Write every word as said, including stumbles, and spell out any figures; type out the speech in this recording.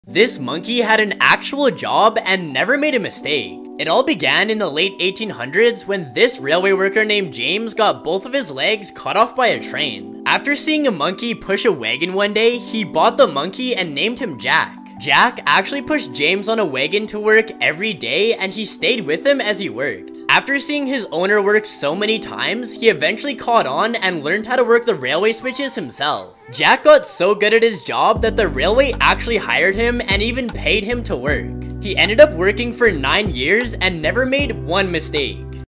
This monkey had an actual job and never made a mistake. It all began in the late eighteen hundreds when this railway worker named James got both of his legs cut off by a train. After seeing a monkey push a wagon one day, he bought the monkey and named him Jack. Jack actually pushed James on a wagon to work every day, and he stayed with him as he worked. After seeing his owner work so many times, he eventually caught on and learned how to work the railway switches himself. Jack got so good at his job that the railway actually hired him and even paid him to work. He ended up working for nine years and never made one mistake.